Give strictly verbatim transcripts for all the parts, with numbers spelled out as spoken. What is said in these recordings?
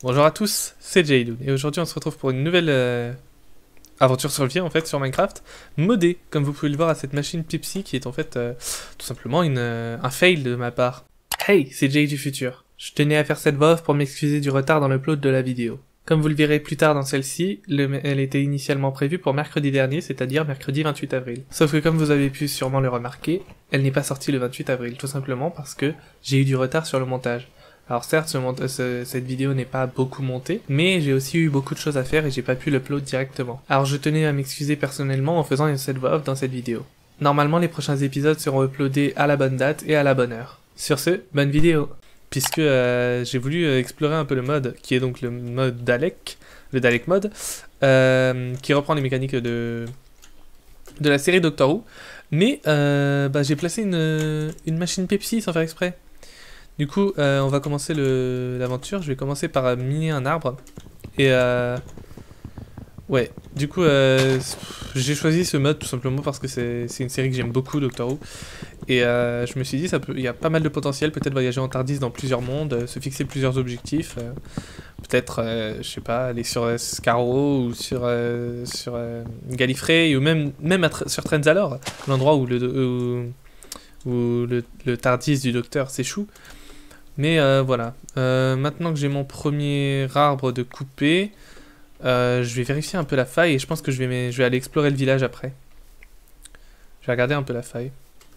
Bonjour à tous, c'est Jayloon et aujourd'hui on se retrouve pour une nouvelle euh, aventure sur le pied en fait sur Minecraft, modée comme vous pouvez le voir à cette machine Pepsi qui est en fait euh, tout simplement une, euh, un fail de ma part. Hey, c'est Jay du futur. Je tenais à faire cette voix off pour m'excuser du retard dans l'upload de la vidéo. Comme vous le verrez plus tard dans celle-ci, elle était initialement prévue pour mercredi dernier, c'est-à-dire mercredi vingt-huit avril. Sauf que comme vous avez pu sûrement le remarquer, elle n'est pas sortie le vingt-huit avril, tout simplement parce que j'ai eu du retard sur le montage. Alors certes, ce ce, cette vidéo n'est pas beaucoup montée, mais j'ai aussi eu beaucoup de choses à faire et j'ai pas pu l'upload directement. Alors je tenais à m'excuser personnellement en faisant cette voix off dans cette vidéo. Normalement, les prochains épisodes seront uploadés à la bonne date et à la bonne heure. Sur ce, bonne vidéo. Puisque euh, j'ai voulu euh, explorer un peu le mode, qui est donc le mode Dalek, le Dalek mode, euh, qui reprend les mécaniques de, de la série Doctor Who, mais euh, bah, j'ai placé une, une machine Pepsi sans faire exprès. Du coup, euh, on va commencer l'aventure. Je vais commencer par euh, miner un arbre. Et euh... ouais, du coup, euh, j'ai choisi ce mode tout simplement parce que c'est une série que j'aime beaucoup, Doctor Who. Et euh, je me suis dit, ça peut, il y a pas mal de potentiel, peut-être voyager en TARDIS dans plusieurs mondes, euh, se fixer plusieurs objectifs. Euh, peut-être, euh, je sais pas, aller sur euh, Scarrow ou sur, euh, sur euh, Gallifrey, ou même, même à sur Trenzalore, l'endroit où, le, où, où le, le TARDIS du Docteur s'échoue. Mais euh, voilà, euh, maintenant que j'ai mon premier arbre de couper, euh, je vais vérifier un peu la faille et je pense que je vais, je vais aller explorer le village après. Je vais regarder un peu la faille.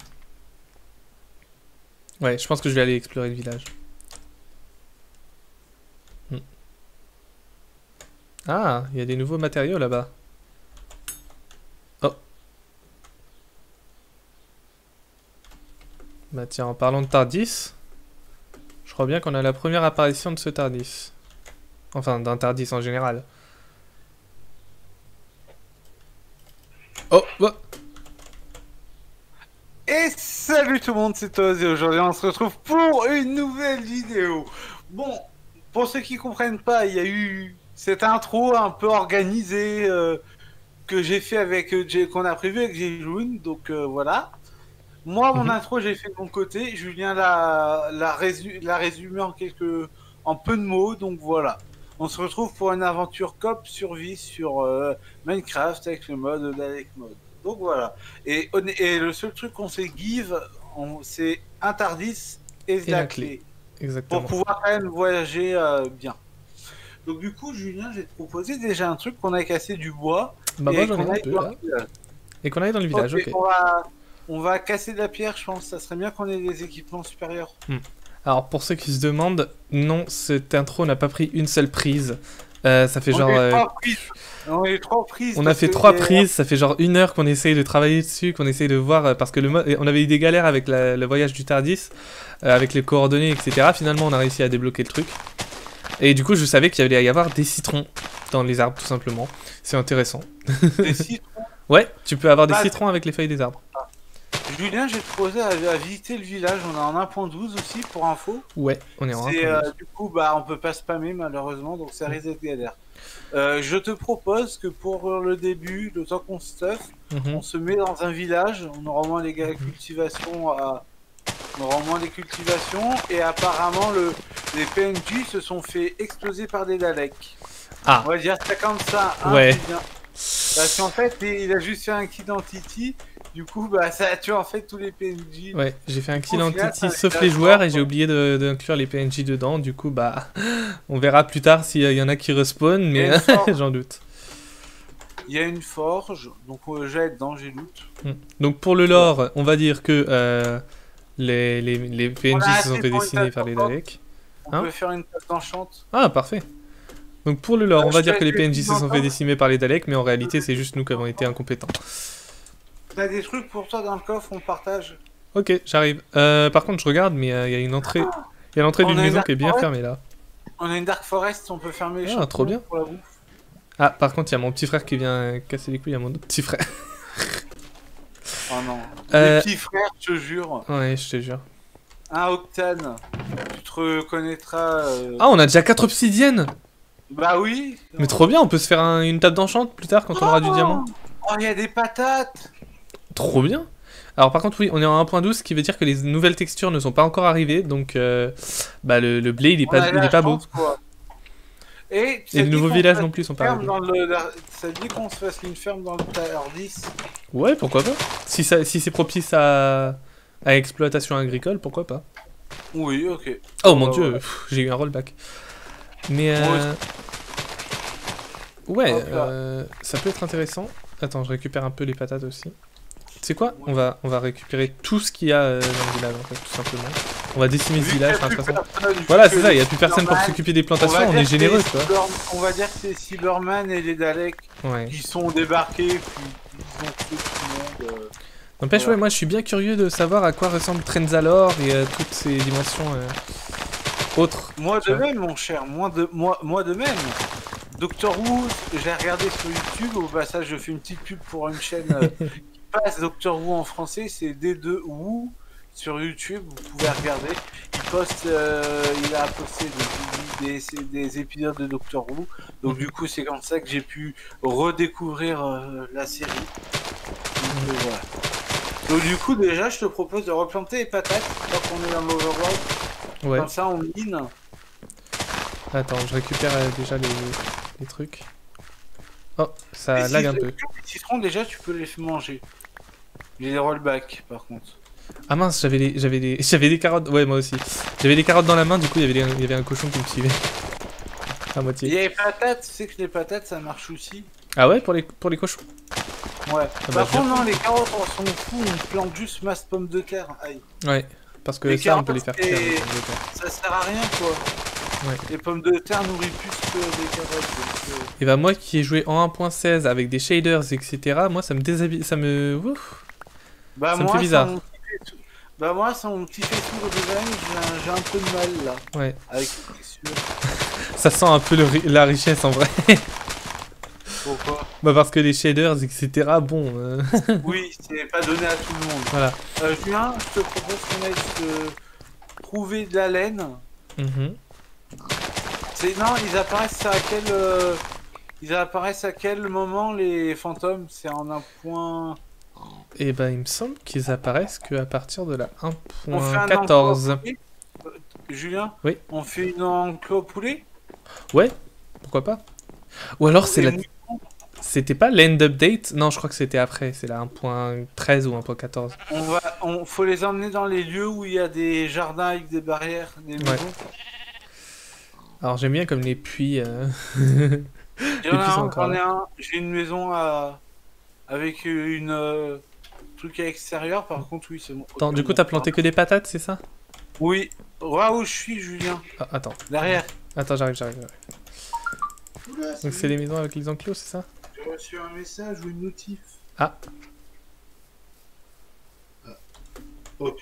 Ouais, je pense que je vais aller explorer le village. Hmm. Ah, il y a des nouveaux matériaux là-bas. Oh. Bah tiens, en parlant de TARDIS... Je crois bien qu'on a la première apparition de ce TARDIS. Enfin, d'un TARDIS en général. Oh, oh. Et salut tout le monde, c'est Oz et aujourd'hui on se retrouve pour une nouvelle vidéo. Bon, pour ceux qui comprennent pas, il y a eu cette intro un peu organisée euh, que j'ai fait avec euh, qu'on a prévu avec Jayloon, donc euh, voilà. Moi, mon mm-hmm. intro, j'ai fait de mon côté. Julien l'a la résu la résumé en quelques, en peu de mots. Donc voilà. On se retrouve pour une aventure coop survie sur euh, Minecraft avec le mode Dalek mode. Donc voilà. Et, et le seul truc qu'on sait give, c'est un TARDIS et, et la, la clé. clé. Exactement. Pour pouvoir quand même voyager euh, bien. Donc du coup, Julien, j'ai proposé déjà un truc qu'on a cassé du bois. Bah moi j'en ai un peu là. Et qu'on aille dans le village, ok. On va... On va casser de la pierre, je pense. Ça serait bien qu'on ait des équipements supérieurs. Hmm. Alors, pour ceux qui se demandent, non, cette intro n'a pas pris une seule prise. Euh, ça fait on genre... Euh... On a eu trois prises. On a fait trois prises, ça fait genre une heure qu'on essaye de travailler dessus, qu'on essaye de voir... Parce que le mo... on avait eu des galères avec la... le voyage du TARDIS, euh, avec les coordonnées, et cetera. Finalement, on a réussi à débloquer le truc. Et du coup, je savais qu'il allait y avoir des citrons dans les arbres, tout simplement. C'est intéressant. Des citrons? Ouais, tu peux avoir des ah, citrons avec les feuilles des arbres. Ah. Julien, j'ai proposé à, à visiter le village, on est en un point douze aussi pour info. Ouais, on est en un point douze. Euh, du coup, bah, on peut pas spammer malheureusement, donc ça risque d'être galère. Euh, je te propose que pour le début, le temps qu'on stuff, mm-hmm. on se met dans un village, on aura au moins les mm-hmm. cultivations à... On aura au moins les cultivations, et apparemment le... les P N J se sont fait exploser par des Daleks. Ah. On va dire ça comme ça, hein, ouais. Bien. Parce qu'en fait, il a juste fait un kill identity. Du coup, bah, ça a tué en fait tous les P N J. Ouais, j'ai fait un kill identity sauf les joueurs et j'ai oublié d'inclure les P N J dedans. Du coup, bah, on verra plus tard s'il y en a qui respawn, mais j'en doute. Il y a une forge, donc euh, j'ai dedans, j'ai loot. Hmm. Donc pour le lore, on va dire que euh, les, les, les P N J se sont fait dessiner par les Daleks. On hein peut faire une table d'enchante. Ah, parfait. Donc pour le lore, on va dire que les P N J se sont fait décimer par les Daleks, mais en réalité, c'est juste nous qui avons été incompétents. T'as des trucs pour toi dans le coffre, on partage. Ok, j'arrive. Euh, par contre, je regarde, mais il euh, y a une entrée. Il y a l'entrée d'une maison qui est bien fermée là. On a une Dark Forest, on peut fermer les ah, trop bien. Pour la bouffe. Ah, par contre, il y a mon petit frère qui vient casser les couilles à mon autre petit frère. Oh non. Euh... Les petits frères, je te jure. Ouais, je te jure. Un Octane. Tu te reconnaîtras. Euh... Ah, on a déjà quatre obsidiennes. Bah oui. Mais trop bien, on peut se faire un, une table d'enchante plus tard quand oh on aura du diamant. Oh, il y a des patates. Trop bien. Alors par contre oui, on est en un point douze, ce qui veut dire que les nouvelles textures ne sont pas encore arrivées, donc euh, bah, le, le blé il est pas, il est pas beau. Quoi. Et, Et le nouveau village non plus sont pas réglés. Le... Ça dit qu'on se fasse une ferme dans le Tier dix. Ouais, pourquoi pas. Si, ça... si c'est propice à... à exploitation agricole, pourquoi pas. Oui, ok. Oh mon bah, dieu, ouais. j'ai eu un rollback. Mais euh... ouais, euh... ça peut être intéressant. Attends, je récupère un peu les patates aussi. C'est quoi, on va, on va récupérer tout ce qu'il y a euh, dans le village, en fait, tout simplement. On va décimer ce village, enfin, de toute façon. Voilà, c'est ça, il n'y a plus personne pour s'occuper des plantations, on, on est généreux, tu vois. On va dire que c'est Cyberman et les Daleks ouais. qui sont débarqués, puis ils ont tué tout le monde. Euh... N'empêche, voilà. Ouais, moi je suis bien curieux de savoir à quoi ressemble Trenzalore et euh, toutes ces dimensions euh, autres. Moi de vois. même, mon cher, moi de, moi, moi de même. Doctor Who, j'ai regardé sur YouTube, au passage je fais une petite pub pour une chaîne euh, qui passe Doctor Who en français, c'est D deux Who sur YouTube, vous pouvez regarder. Il poste, euh, il a posté des, des, des épisodes de Doctor Who, donc mm-hmm. du coup c'est comme ça que j'ai pu redécouvrir euh, la série. Donc, euh, voilà. Donc du coup déjà je te propose de replanter les patates tant qu'on est dans l'Overworld. Ouais. Comme ça on mine. Attends, je récupère euh, déjà les, les trucs. Oh, ça et lag si un peu. Les citrons déjà tu peux les manger. J'ai les rollbacks par contre. Ah mince, j'avais les, j'avais les, j'avais des carottes. Ouais, moi aussi. J'avais des carottes dans la main, du coup il y avait, les, il y avait un cochon qui me suivait. À moitié. Il y a les patates, tu sais que les patates ça marche aussi. Ah ouais, pour les, pour les cochons. Ouais. Ah bah, bah, contre non, les carottes on s'en fout, on plante juste masse pomme de terre. Aïe. Ouais, parce que les ça carottes, on peut les faire faire. Ça sert à rien quoi. Ouais. Les pommes de terre nourrissent plus que les carottes. Donc, euh... Et bah moi qui ai joué en un point seize avec des shaders et cetera, moi ça me déshabille, ça me... Ouf. Bah ça moi, me fait bizarre. Bah moi, sans mon petit faisceau de design, j'ai un, un peu de mal là. Ouais. Avec les textures. Ça sent un peu le ri la richesse en vrai. Pourquoi? Bah parce que les shaders, et cetera, bon... Euh... oui, c'est pas donné à tout le monde. Voilà. Euh, Julien, je te propose qu'on aille se trouver de la laine. Mm-hmm. C'est non, ils apparaissent à quel... Euh... Ils apparaissent à quel moment les fantômes? C'est en un point... Et bah il me semble qu'ils apparaissent qu'à partir de la un point quatorze. Euh, Julien? Oui. On fait une enclos poulet? Ouais, pourquoi pas. Ou alors c'est la... C'était pas l'end update? Non, je crois que c'était après, c'est la un point treize ou un point quatorze. On va, on faut les emmener dans les lieux où il y a des jardins avec des barrières, des maisons. Ouais. Alors j'aime bien comme les puits... Euh... J'en ai un, j'ai une maison à... avec une... Euh... truc à l'extérieur, par contre, oui, c'est bon. Attends, du coup, t'as planté que des patates, c'est ça? Oui. Là où je suis, Julien. Ah, attends. Derrière. Attends, j'arrive, j'arrive, j'arrive. Donc c'est les maisons avec les enclos, c'est ça? J'ai reçu un message ou une notif. Ah. ah. Ok.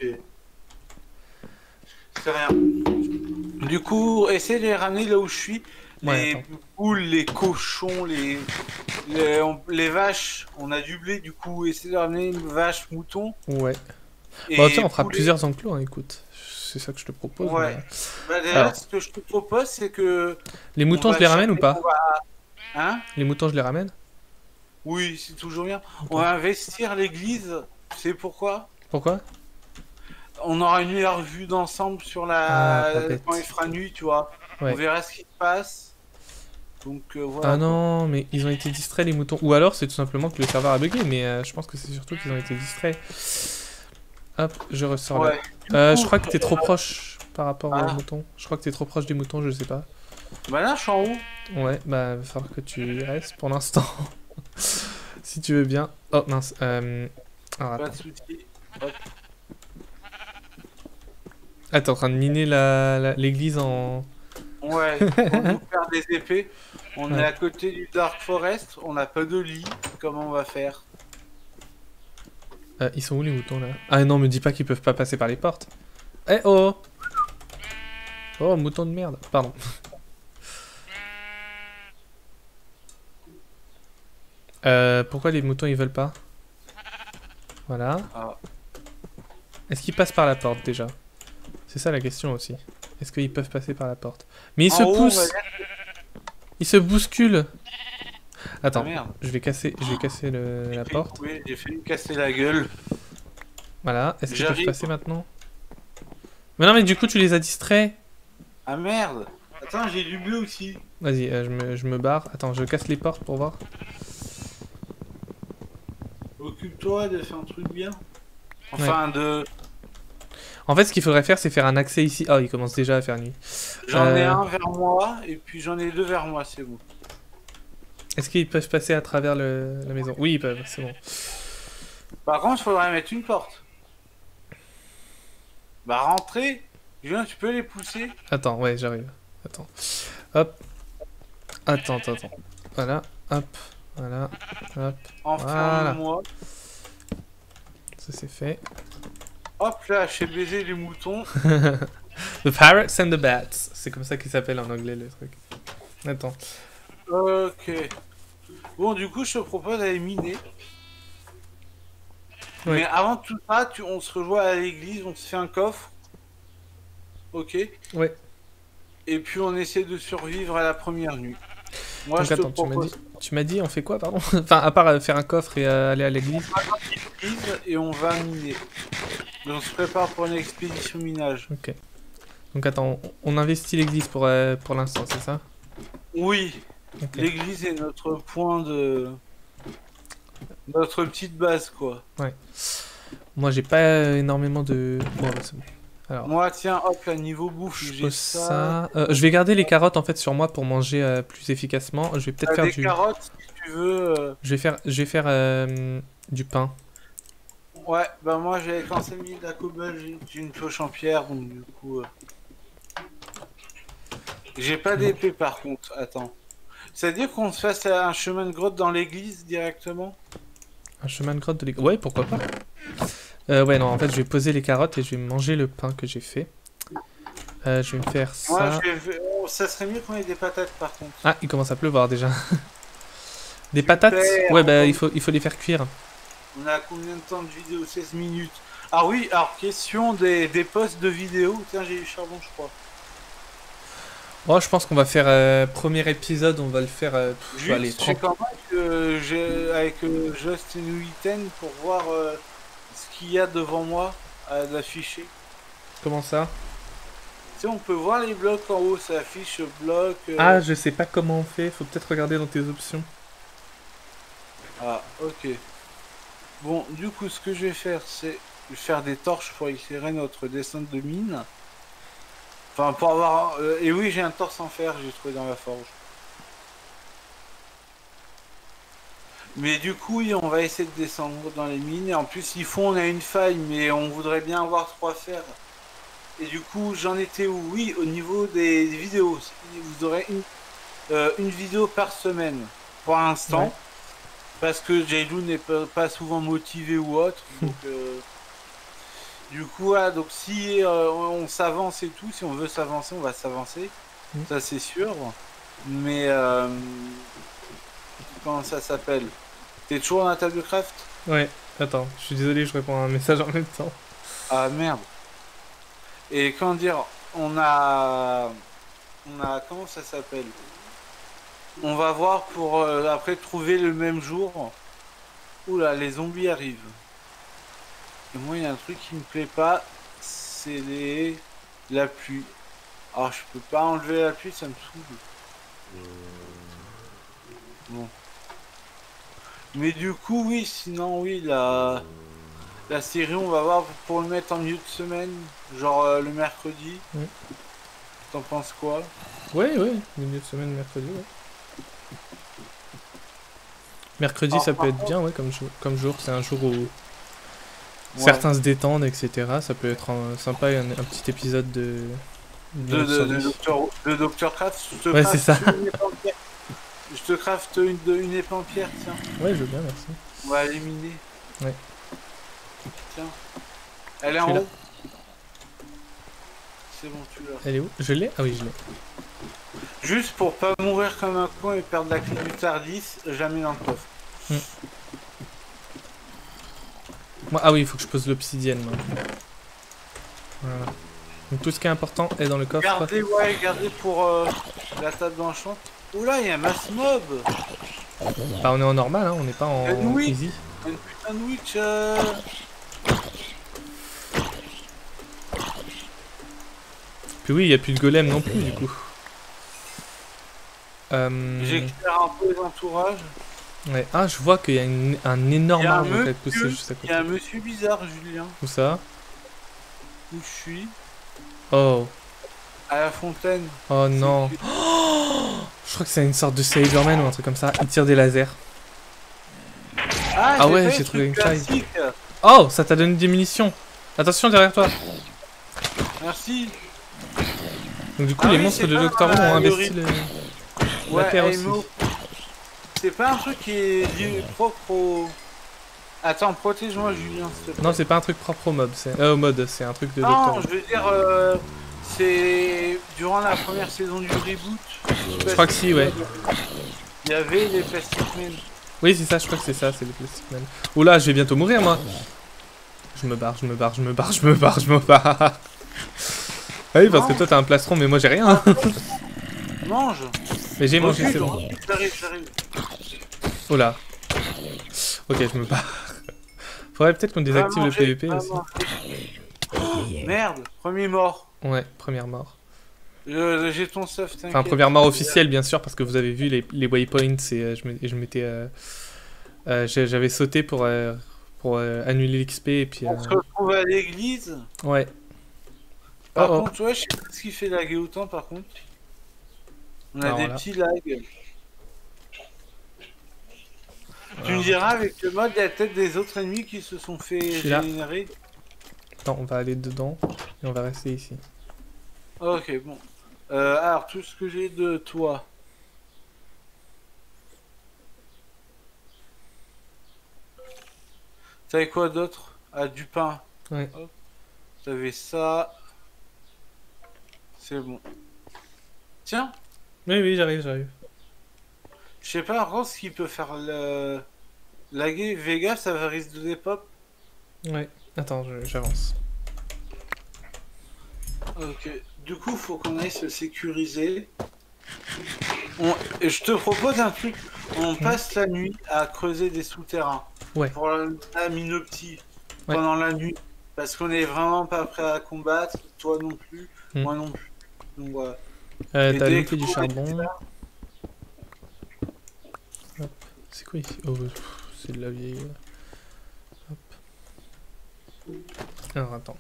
C'est rien. Du coup, essaye de les ramener là où je suis. Ouais, les poules, les cochons, les... Les, on... les vaches, on a du blé, du coup, essayer de ramener une vache, mouton. Ouais. Et bah tiens, on fera poulet. plusieurs enclos, hein, écoute. C'est ça que je te propose. Ouais. Mais... Bah déjà, alors... ce que je te propose, c'est que... Les moutons, je les ramène ou pas? va... Hein? Les moutons, je les ramène? Oui, c'est toujours bien. Okay. On va investir l'église, c'est pourquoi? Pourquoi? On aura une meilleure vue d'ensemble sur la... Ah, quand il fera nuit, tu vois. Ouais. On verra ce qui se passe. Donc, euh, voilà. Ah non, mais ils ont été distraits les moutons. Ou alors c'est tout simplement que le serveur a bugué, mais euh, je pense que c'est surtout qu'ils ont été distraits. Hop, je ressors ouais. là. Euh, coup, je crois que t'es trop proche par rapport ah. aux moutons. Je crois que t'es trop proche des moutons, je sais pas. Bah là, je suis en haut. Ouais, bah va falloir que tu restes pour l'instant. Si tu veux bien. Oh mince. Euh... Alors, pas de soucis. Hop. Ah, t'es en train de miner l'église la, la, en... Ouais, pour nous faire des épées. On ouais. est à côté du Dark Forest, on n'a pas de lit. Comment on va faire? euh, Ils sont où les moutons là? Ah non, me dis pas qu'ils peuvent pas passer par les portes. Eh oh! Oh, mouton de merde. Pardon. euh, pourquoi les moutons ils veulent pas? Voilà. Ah. Est-ce qu'ils passent par la porte déjà? C'est ça la question aussi. Est-ce qu'ils peuvent passer par la porte? Mais ils en se haut, poussent. Ils se bousculent. Attends, ah, je vais casser, je vais casser le, la fait, porte. Oui, j'ai fait lui casser la gueule. Voilà, est-ce qu'ils peuvent passer maintenant? Mais non, mais du coup tu les as distraits. Ah merde. Attends, j'ai du bleu aussi. Vas-y, euh, je, me, je me barre. Attends, je casse les portes pour voir. Occupe-toi de faire un truc bien. Enfin, ouais. de... En fait, ce qu'il faudrait faire, c'est faire un accès ici. Oh, il commence déjà à faire nuit. J'en euh... ai un vers moi, et puis j'en ai deux vers moi, c'est bon. Est-ce qu'ils peuvent passer à travers le... la maison? Oui, ils peuvent, c'est bon. Par contre, il faudrait mettre une porte. Bah, rentrer. Julien, tu peux les pousser? Attends, ouais, j'arrive. Attends. Hop. Attends, attends, attends. Voilà, hop. Voilà, hop. Enfin, voilà. moi. Ça, c'est fait. Hop là, j'ai baisé les moutons. The parrots and the bats. C'est comme ça qu'il s'appelle en anglais, le truc. Attends. Ok. Bon, du coup, je te propose d'aller miner. Ouais. Mais avant tout ça, tu, on se rejoint à l'église, on se fait un coffre. Ok. Ouais. Et puis on essaie de survivre à la première nuit. Moi, Donc, je attends, te propose... tu m'as dit, dit, on fait quoi, pardon? Enfin, à part euh, faire un coffre et euh, aller à l'église. Et on va miner. Et on se prépare pour une expédition minage. Ok. Donc attends, on, on investit l'église pour, euh, pour l'instant, c'est ça? Oui. Okay. L'église est notre point de... Notre petite base, quoi. Ouais. Moi, j'ai pas énormément de... Bon, bah, c'est bon. Alors, moi, tiens, hop, à niveau bouffe, j'ai ça. ça. Euh, je vais garder les carottes en fait sur moi pour manger euh, plus efficacement. Je vais peut-être faire des du. carottes si tu veux. Euh... Je vais faire, je vais faire euh, du pain. Ouais, bah moi j'avais quand c'est mis de la cobble, j'ai une pioche en pierre, donc du coup. Euh... J'ai pas d'épée par contre. Attends. C'est-à-dire qu'on se fasse un chemin de grotte dans l'église directement? Un chemin de grotte de l'église. Ouais, pourquoi pas. Euh, ouais, non, en fait, je vais poser les carottes et je vais manger le pain que j'ai fait. Euh, je vais me faire ça. Ouais, je vais... oh, ça serait mieux qu'on ait des patates par contre. Ah, il commence à pleuvoir déjà. Des patates? Ouais, bah il faut, il faut les faire cuire. On a combien de temps de vidéo? seize minutes. Ah oui, alors question des, des posts de vidéo. Tiens, j'ai eu charbon, je crois. Oh, je pense qu'on va faire euh, premier épisode, on va le faire. Euh, Juste, allez, trente... quand même que j'ai avec euh, Just in Witten pour voir euh, ce qu'il y a devant moi à l'afficher. Comment ça? Tu sais, on peut voir les blocs en haut, ça affiche bloc. Euh... Ah, je sais pas comment on fait, faut peut-être regarder dans tes options. Ah, ok. Bon, du coup, ce que je vais faire, c'est faire des torches pour éclairer notre descente de mine. Enfin, pour avoir... Euh, et oui, j'ai un torse en fer, j'ai trouvé dans la forge. Mais du coup, oui, on va essayer de descendre dans les mines. Et en plus, il faut, on a une faille, mais on voudrait bien avoir trois fers. Et du coup, j'en étais où? Oui, au niveau des, des vidéos. Vous aurez une, euh, une vidéo par semaine, pour l'instant. Ouais. Parce que Jailou n'est pas, pas souvent motivé ou autre. Donc... Euh, Du coup, voilà, donc si euh, on s'avance et tout, si on veut s'avancer, on va s'avancer, mmh. Ça c'est sûr. Mais euh, comment ça s'appelle? T'es toujours dans la table de craft? Ouais, attends, je suis désolé, je réponds à un message en même temps. Ah merde. Et comment dire, on a, on a, comment ça s'appelle? On va voir pour euh, après trouver le même jour. Oula, les zombies arrivent. Et moi, il y a un truc qui me plaît pas, c'est les... la pluie. Alors, je peux pas enlever la pluie, ça me saoule. Bon. Mais du coup, oui, sinon, oui, la... La série, on va voir pour le mettre en milieu de semaine, genre euh, le mercredi. Mm. T'en penses quoi? Ouais, ouais, milieu de semaine, mercredi, ouais. Mercredi, alors, ça peut être contre... bien, ouais, comme, comme jour. C'est un jour où... Ouais. Certains se détendent, et cetera. Ça peut être un, sympa, un, un petit épisode de... De, de, de, Docteur, de Docteur Craft. Je te ouais, c'est ça. Je te crafte une, une épée en pierre, tiens. Ouais, je veux bien, merci. On va éliminer. Ouais. Tiens. Elle est en haut. C'est bon, tu l'as. Elle est où? Je l'ai? Ah oui, je l'ai. Juste pour pas mourir comme un con et perdre la clé du Tardis, jamais dans le coffre. Hmm. Moi, ah oui, il faut que je pose l'obsidienne. Voilà. Donc tout ce qui est important est dans le coffre. Gardez, ouais, gardez pour euh, la table d'enchant. Oula, il y a un mass mob. Bah, on est en normal, hein, on n'est pas en oui. easy. Un putain de witch. Euh... Puis oui, il n'y a plus de golem non plus, du coup. Euh... J'éclaire un peu les entourages. Ouais. Ah, je vois qu'il y a une... un énorme Il y a un arbre qui a poussé monsieur, juste à il côté. y a un monsieur bizarre, Julien. Où ça? Où je suis? Oh. À la fontaine. Oh non. Que... Oh, je crois que c'est une sorte de Saberman ou un truc comme ça. Il tire des lasers. Ah, Ah ouais, fait j'ai le trouvé une truc faille. classique. Oh, ça t'a donné des munitions. Attention derrière toi. Merci. Donc du coup, Ah les oui, monstres c'est de pas Doctor Who la- ont le investi rythme. le... la Ouais, Terre A aussi. M O. C'est pas un truc qui est lié propre au... Attends, protège-moi, Julien, s'il te plaît. Non, c'est pas un truc propre au mob, c'est euh, au mode, c'est un truc de Doctor Non, Who. je veux dire, euh, c'est durant la première saison du reboot. Je crois que si, ouais. Il y avait les Plastic Men. Oui, c'est ça, je crois que c'est ça, c'est les Plastic Men. Oula, je vais bientôt mourir, moi. Je me barre, je me barre, je me barre, je me barre, je me barre. Ah oui, parce que toi t'as un plastron, mais moi j'ai rien. Mange. Mais j'ai mangé, Recule, c'est bon. recule, J'arrive, j'arrive. Oh là. Ok, je me barre. Faudrait peut-être qu'on désactive le P V P aussi. Oh, merde, premier mort. Ouais, première mort. Euh, J'ai ton stuff, t'inquiète. Enfin, première mort officielle, bien sûr, parce que vous avez vu les, les waypoints et euh, je me- et je m'étais... Euh, euh, j'ai- J'avais sauté pour, euh, pour euh, annuler l'X P et puis... Euh, On se retrouve à l'église. ouais. Par Oh, oh. contre, ouais, je sais pas ce qui fait laguer autant, par contre. On a Alors des là. petits lags. Tu me diras, avec le mode, il y a peut-être des autres ennemis qui se sont fait Je suis là. générer. Attends, on va aller dedans et on va rester ici. Ok, bon. Euh, alors, tout ce que j'ai de toi. T'avais quoi d'autre? Ah, du pain. Ouais. Hop. T'avais ça. C'est bon. Tiens, Oui, oui, j'arrive, j'arrive. je sais pas, Rose, ce qui peut faire le... laguer Vega, ça va risque de dépop. Ouais. Attends, je- j'avance. Ok. Du coup, faut qu'on aille se sécuriser. On... Et je te propose un truc. On passe la nuit à creuser des souterrains. Ouais. Pour la, la minoptie. Ouais. Pendant la nuit. Parce qu'on est vraiment pas prêt à combattre. Toi non plus. Mm. Moi non plus. Donc voilà. Euh, Et T'as dès loupé que du vous charbon. mettez ça- C'est quoi ici? Oh, pff, c'est de la vieille. euh. Hop. Alors attends.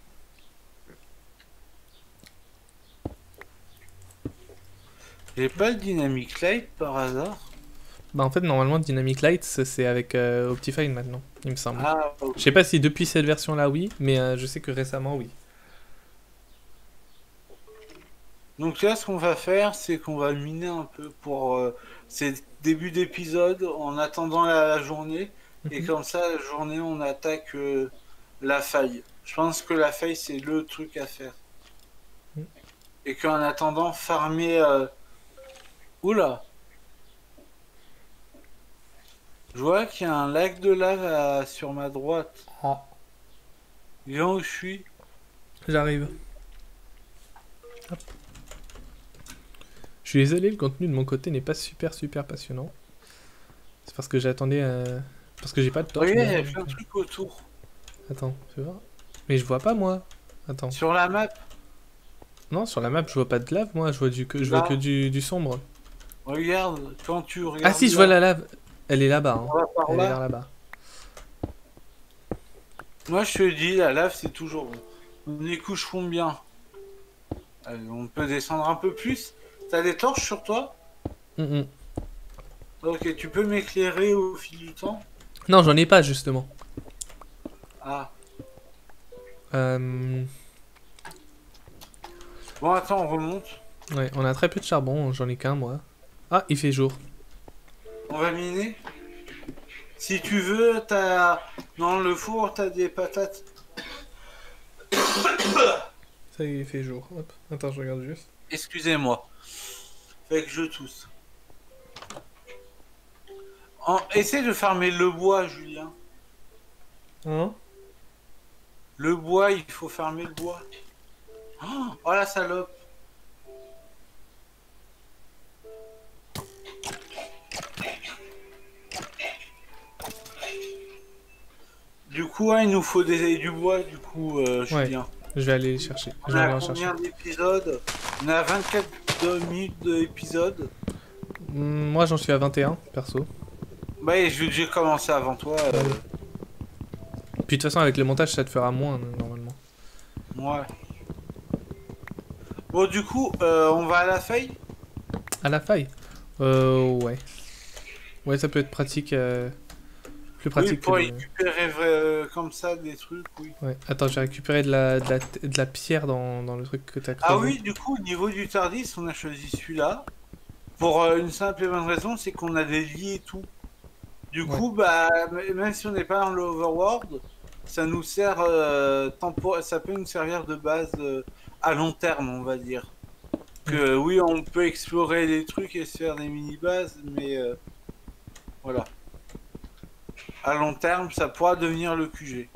J'ai pas le Dynamic Light par hasard. Bah en fait normalement Dynamic Lights c'est avec euh, Optifine maintenant, il me semble. Ah, ok. Je sais pas si depuis cette version là oui, mais euh, je sais que récemment oui. Donc là, ce qu'on va faire, c'est qu'on va miner un peu pour euh, ces débuts d'épisode en attendant la, la journée. Et Mhm. comme ça, la journée, on attaque euh, la faille. Je pense que la faille, c'est le truc à faire. Mhm. Et qu'en attendant, farmer... Euh... Oula! Je vois qu'il y a un lac de lave à- sur ma droite. Ah. Viens où je suis. J'arrive. Hop. Je suis désolé, le contenu de mon côté n'est pas super super passionnant. C'est parce que j'attendais... Euh... Parce que j'ai pas de torche. Regarde, il y mais- a plein de trucs autour. Attends, tu vois. Mais je vois pas moi. Attends. Sur la map, Non, sur la map je vois pas de lave moi, je vois, du que... je vois Là. que du, du sombre. regarde, quand tu regardes... Ah si, je là, vois la lave. Elle est là-bas. Hein. on va par Elle est là. vers là-bas. Moi je te dis, la lave c'est toujours bon. On y coucheront bien. Allez, on peut descendre un peu plus. T'as des torches sur toi? Mm, mm. Ok, tu peux m'éclairer au fil du temps? Non, j'en ai pas justement. Ah. Euh... Bon, attends, on remonte. Ouais, on a très peu de charbon, j'en ai qu'un moi. Ah, il fait jour. On va miner. Si tu veux, t'as... Dans le four, t'as des patates. Ça y est, il fait jour. Hop, attends, je regarde juste. Excusez-moi. Fait que je tousse. En... Essaie de farmer le bois, Julien. Hein? Le bois, il faut farmer le bois. Oh, oh la salope. Du coup, hein, il nous faut des, du bois, du coup, euh, Ouais. Julien. Je vais aller les chercher. On Je vais aller a en chercher. combien d'épisodes? On a vingt-quatre minutes d'épisode. Moi, j'en suis à vingt et un, perso. Bah, et je- j'ai commencé avant toi. Euh... Puis de toute façon, avec le montage, ça te fera moins, normalement. Ouais. Bon, du coup, euh, on va à la faille. À la faille. Euh, ouais. Ouais, ça peut être pratique. Euh... Plus pratique Oui, pour que de... récupérer euh, comme ça des trucs, oui. Ouais. Attends, j'ai récupéré de la, de la, de la pierre dans, dans le truc que t'as creusé. Ah oui, du coup, au niveau du Tardis, on a choisi celui-là. Pour euh, une simple et bonne raison, c'est qu'on a des lits et tout. Du Ouais. coup, bah, même si on n'est pas dans l'Overworld, ça nous sert euh, tempo... ça peut nous servir de base euh, à long terme, on va dire. Que oui, on peut explorer des trucs et se faire des mini-bases, mais euh, voilà. À long terme, ça pourra devenir le Q G.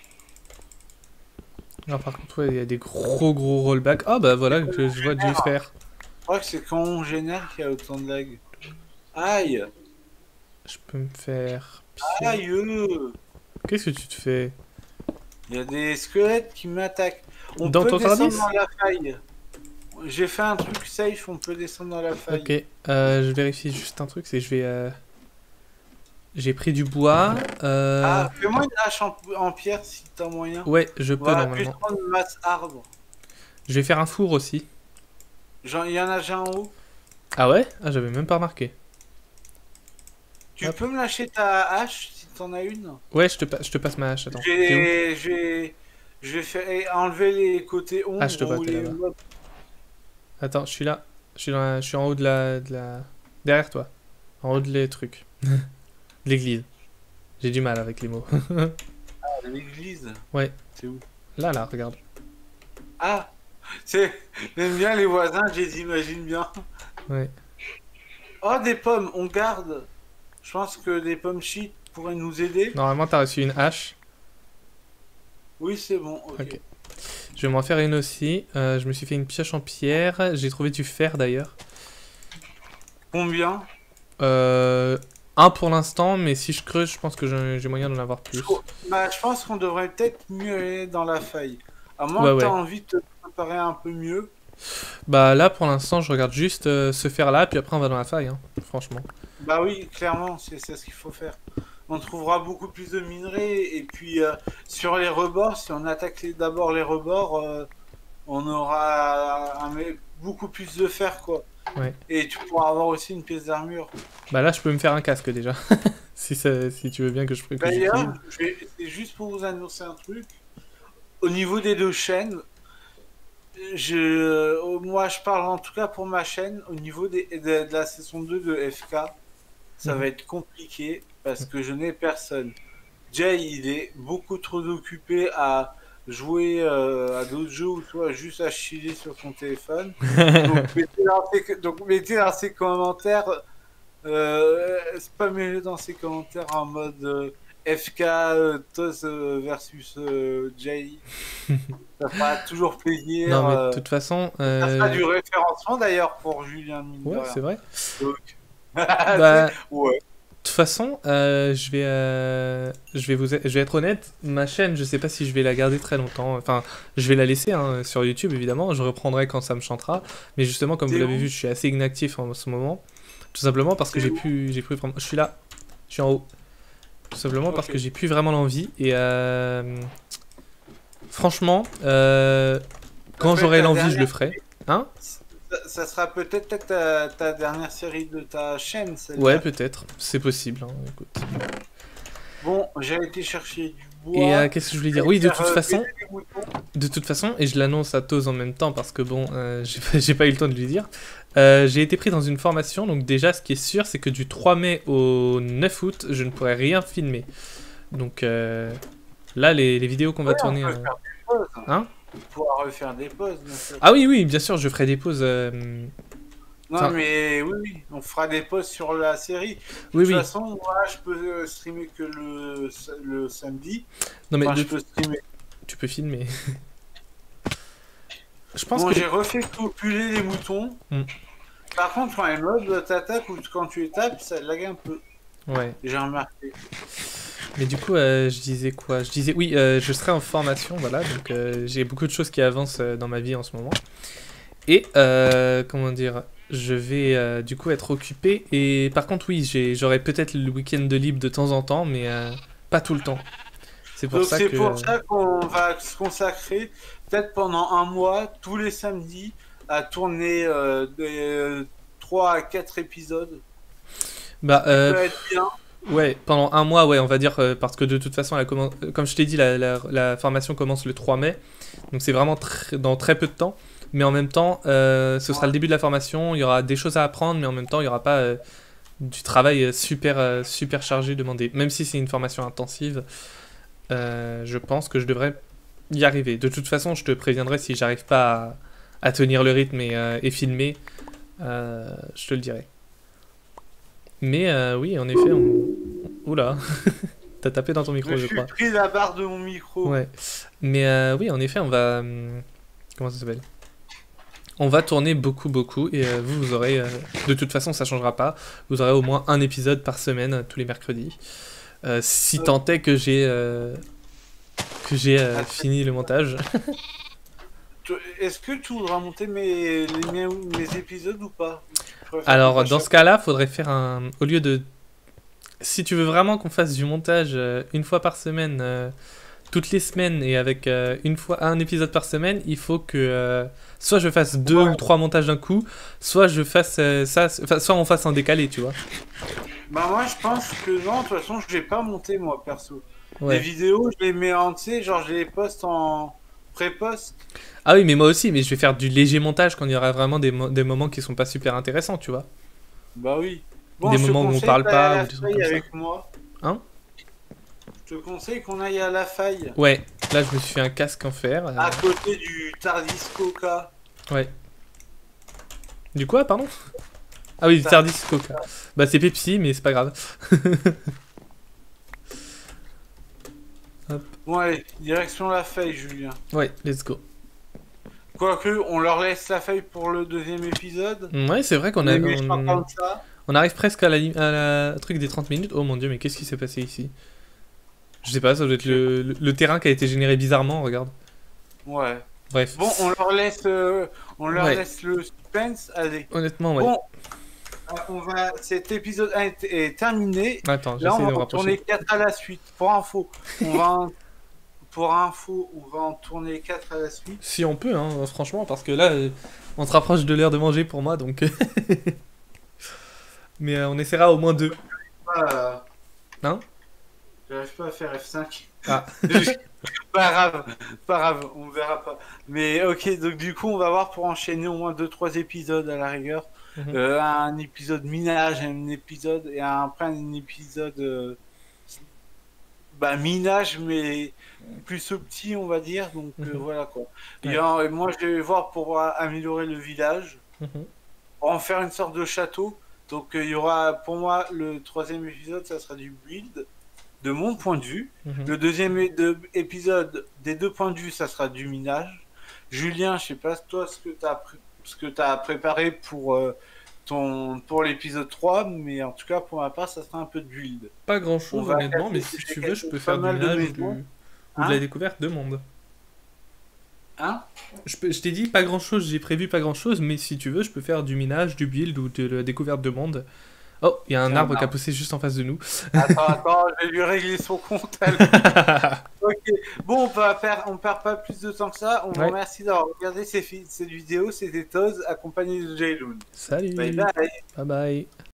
Alors, par contre, ouais, il y a des gros gros rollbacks. Ah bah voilà, que je vois Dieu faire. Je crois que c'est quand on génère qu'il y a autant de lag. Aïe! Je peux me faire pied. Aïe! Qu'est-ce que tu te fais? Il y a des squelettes qui m'attaquent. On Dans peut ton descendre Tardis? dans la faille. J'ai fait un truc safe, on peut descendre dans la faille. Ok, euh, je vérifie juste un truc, c'est que je vais... Euh... J'ai pris du bois. Euh... Ah, fais-moi une hache en, en pierre si t'as moyen. Ouais, je peux Voilà, normalement. plus prendre une masse arbre. Je vais faire un four aussi. Il y en a déjà en haut. Ah ouais? Ah, j'avais même pas remarqué. Tu Hop. peux me lâcher ta hache si t'en as une? Ouais, je te, pa je te passe ma hache, attends. J'ai... j'ai... Je vais faire eh, enlever les côtés ombres Ah, je te vois, ou t'es les là-bas. mobs. Attends, je suis là. Je suis, dans la... je suis en haut de la... de la... Derrière toi. En haut de les trucs. De l'église. J'ai du mal avec les mots. Ah, l'église. Ouais. C'est où? Là, là, regarde. Ah, c'est... J'aime bien les voisins, je les imagine bien. Ouais. Oh, des pommes, on garde. Je pense que des pommes shit pourraient nous aider. Normalement, t'as reçu une hache. Oui, c'est bon, ok. Ok. Je vais m'en faire une aussi. Euh, je me suis fait une pioche en pierre. J'ai trouvé du fer d'ailleurs. Combien? Euh, un pour l'instant, mais si je creuse, je pense que j'ai moyen d'en avoir plus. Bah, je pense qu'on devrait peut-être mieux aller dans la faille. À moins Ouais, que tu ouais. envie de te préparer un peu mieux. Bah là, pour l'instant, je regarde juste euh, ce fer-là, puis après on va dans la faille, hein, franchement. Bah oui, clairement, c'est ce qu'il faut faire. On trouvera beaucoup plus de minerais, et puis euh, sur les rebords, si on attaque d'abord les rebords, euh, on aura un, beaucoup plus de fer, quoi. Ouais. Et tu pourras avoir aussi une pièce d'armure. Bah là, je peux me faire un casque déjà. si, ça, si tu veux bien que je... D'ailleurs, c'est juste pour vous annoncer un truc. Au niveau des deux chaînes, je, moi je parle en tout cas pour ma chaîne, au niveau des, de, de la saison deux de F K, ça mmh. va être compliqué parce que je n'ai personne. Jay, il est beaucoup trop occupé à jouer euh, à d'autres jeux ou toi juste à chiller sur son téléphone. donc, mettez dans ses, donc mettez dans ses commentaires, euh, spammez-le dans ses commentaires en mode euh, F K euh, Toz euh, versus euh, Jay. Ça fera toujours plaisir. Non, mais de euh, toute façon. Euh... Ça sera du référencement d'ailleurs pour Julien Mine. Ouais, c'est vrai. Donc... bah, ouais. De toute façon, euh, je vais, euh, je vais vous, je vais être honnête. Ma chaîne, je sais pas si je vais la garder très longtemps. Enfin, je vais la laisser hein, sur YouTube évidemment. Je reprendrai quand ça me chantera. Mais justement, comme vous l'avez vu, je suis assez inactif en ce moment. Tout simplement parce que j'ai pu, j'ai pu vraiment. Je suis là. Je suis en haut. Tout simplement okay. parce que j'ai plus vraiment l'envie et. Euh... Franchement, euh, quand j'aurai l'envie, je le ferai. Hein? ça, ça sera peut-être ta, ta dernière série de ta chaîne, celle-là. Ouais, peut-être. C'est possible. Hein. Écoute. Bon, j'ai été chercher du bois. Et euh, qu'est-ce que je voulais dire? Oui, de toute façon, de toute façon, et je l'annonce à Toz en même temps parce que bon, euh, j'ai pas eu le temps de lui dire. Euh, j'ai été pris dans une formation, donc déjà, ce qui est sûr, c'est que du trois mai au neuf août, je ne pourrai rien filmer. Donc. Euh... Là, les, les vidéos qu'on va ouais, tourner... On euh... pauses, hein. hein On pourra refaire des pauses. Ah oui, oui, bien sûr, je ferai des pauses... Euh... Non, enfin... mais oui, oui, on fera des pauses sur la série. De oui, toute oui. façon, moi, je peux streamer que le, le samedi. Non, mais enfin, de... je peux streamer. Tu peux filmer. Je pense bon, que... j'ai refait copuler les moutons. Mm. Par contre, quand les mobs t'attaquent ou quand tu les tapes, ça lag un peu. Ouais. J'ai remarqué. Mais du coup, euh, je disais quoi? Je disais, oui, euh, je serai en formation, voilà, donc euh, j'ai beaucoup de choses qui avancent euh, dans ma vie en ce moment. Et, euh, comment dire, je vais euh, du coup être occupé. Et par contre, oui, j'ai- j'aurai peut-être le week-end de libre de temps en temps, mais euh, pas tout le temps. C'est pour Donc ça c'est que... pour ça qu'on va se consacrer peut-être pendant un mois, tous les samedis, à tourner euh, des trois à quatre épisodes. Bah, Ça euh, peut être bien. ouais, pendant un mois, ouais, on va dire, euh, parce que de toute façon, elle commen- euh, comme je t'ai dit, la, la- la formation commence le trois mai, donc c'est vraiment tr- dans très peu de temps, mais en même temps, euh, ce sera le début de la formation, il y aura des choses à apprendre, mais en même temps, il n'y aura pas euh, du travail euh, super, euh, super chargé demandé. Même si c'est une formation intensive, euh, je pense que je devrais y arriver. De toute façon, je te préviendrai si j'arrive pas à, à tenir le rythme et, euh, et filmer, euh, je te le dirai. Mais euh, oui, en effet, on... Oula, t'as tapé dans ton Je micro, me je suis crois. pris la barre de mon micro. Ouais. Mais euh, oui, en effet, on va... hum, Comment ça s'appelle? On va tourner beaucoup, beaucoup, et euh, vous, vous aurez... euh, De toute façon, ça changera pas. Vous aurez au moins un épisode par semaine, euh, tous les mercredis. Euh, si Euh. tant est que j'ai... euh, que j'ai euh, fini le montage. Tu- Est-ce que tu voudras monter mes, les miens, mes épisodes ou pas? Tu préfères qu'on Alors, fasse dans chaque- ce cas-là, faudrait faire un... Au lieu de... Si tu veux vraiment qu'on fasse du montage euh, une fois par semaine, euh, toutes les semaines, et avec euh, une fois un épisode par semaine, il faut que... euh, soit je fasse deux Ouais. ou trois montages d'un coup, soit je fasse euh, ça... Enfin, soit on fasse un décalé, tu vois. Bah moi je pense que non, de toute façon je vais pas monter moi perso. Les Ouais. vidéos je les mets en, tu sais, genre je les poste en pré-post. Ah oui, mais moi aussi, mais je vais faire du léger montage quand il y aura vraiment des, mo- des moments qui sont pas super intéressants, tu vois. Bah oui. Des je te moments où on conseille parle d'aller pas, à la ou des trucs faille comme ça. avec moi. Hein? Je te conseille qu'on aille à la faille, Ouais, là je me suis fait un casque en fer. euh, à côté du Tardis Coca. Ouais. Du quoi, pardon? Ah oui, du Ça- Tardis Coca. Bah c'est Pepsi, mais c'est pas grave. Bon allez, direction la faille Julien. Ouais, let's go. Quoique, on leur laisse la faille pour le deuxième épisode. Ouais, c'est vrai qu'on a, Les méchants on, comme ça. on arrive presque à la, li- à la truc des trente minutes. Oh mon dieu, mais qu'est-ce qui s'est passé ici? Je sais pas, ça doit être le, le, le terrain qui a été généré bizarrement, regarde. Ouais. Bref. Bon, on leur laisse, euh, on leur Ouais. laisse le suspense. Allez. Honnêtement, ouais. Bon, euh, on va. Cet épisode un est, est terminé. Attends, Là, j'essaie on de me va en tourner rapprocher. quatre à la suite. Pour info, on va en... pour info, on va en tourner quatre à la suite. Si on peut, hein, franchement, parce que là, euh, on se rapproche de l'heure de manger pour moi, donc... Mais euh, on essaiera au moins deux. Voilà. Hein? J'arrive pas à faire F cinq. Ah. Pas grave, pas grave, on verra pas. Mais ok, donc du coup, on va voir pour enchaîner au moins deux trois épisodes à la rigueur. Mhm. Euh, un épisode minage, un épisode et un- après un épisode euh, bah, minage mais plus petit on va dire. Donc euh, Mhm. voilà quoi. Ouais. Et, euh, et moi je vais voir pour euh, améliorer le village, Mhm. pour en faire une sorte de château. Donc euh, il y aura pour moi le troisième épisode, ça sera du build de mon point de vue. Mhm. Le deuxième é- de- épisode des deux points de vue, ça sera du minage. Julien, je sais pas toi ce que tu as ce que tu as préparé pour euh, ton pour l'épisode trois, mais en tout cas pour ma part, ça sera un peu de build. Pas grand On chose, va honnêtement, casser- mais si tu veux, je peux pas faire du mal de minage ou, du- maisons. ou de Hein la découverte de monde. Hein? Je, peux- je t'ai dit pas grand chose, j'ai prévu pas grand chose, mais si tu veux, je peux faire du minage, du build ou de la découverte de monde. Oh, il y a un C'est un arbre qui a arbre. poussé juste en face de nous. Attends, attends, je vais lui régler son compte. alors. Ok. Bon, on va faire, on perd pas plus de temps que ça. On vous Ouais. remercie d'avoir regardé ces fi- cette vidéo. C'était Toz accompagné de Jayloon. Salut. Bye bye. Bye bye.